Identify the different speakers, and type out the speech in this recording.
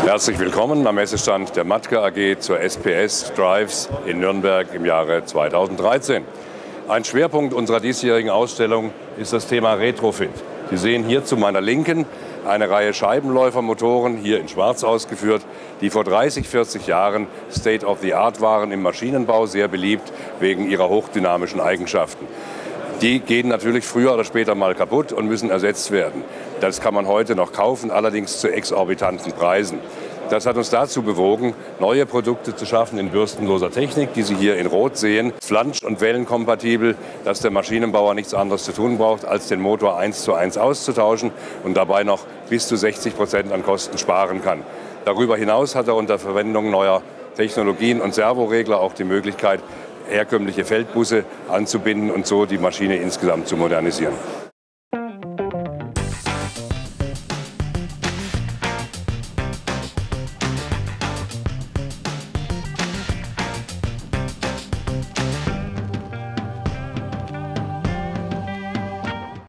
Speaker 1: Herzlich willkommen am Messestand der Matke AG zur SPS Drives in Nürnberg im Jahre 2013. Ein Schwerpunkt unserer diesjährigen Ausstellung ist das Thema Retrofit. Sie sehen hier zu meiner Linken eine Reihe Scheibenläufermotoren, hier in Schwarz ausgeführt, die vor 30, 40 Jahren State of the Art waren im Maschinenbau, sehr beliebt wegen ihrer hochdynamischen Eigenschaften. Die gehen natürlich früher oder später mal kaputt und müssen ersetzt werden. Das kann man heute noch kaufen, allerdings zu exorbitanten Preisen. Das hat uns dazu bewogen, neue Produkte zu schaffen in bürstenloser Technik, die Sie hier in Rot sehen. Flansch- und wellenkompatibel, dass der Maschinenbauer nichts anderes zu tun braucht, als den Motor 1:1 auszutauschen und dabei noch bis zu 60% an Kosten sparen kann. Darüber hinaus hat er unter Verwendung neuer Technologien und Servoregler auch die Möglichkeit, herkömmliche Feldbusse anzubinden und so die Maschine insgesamt zu modernisieren.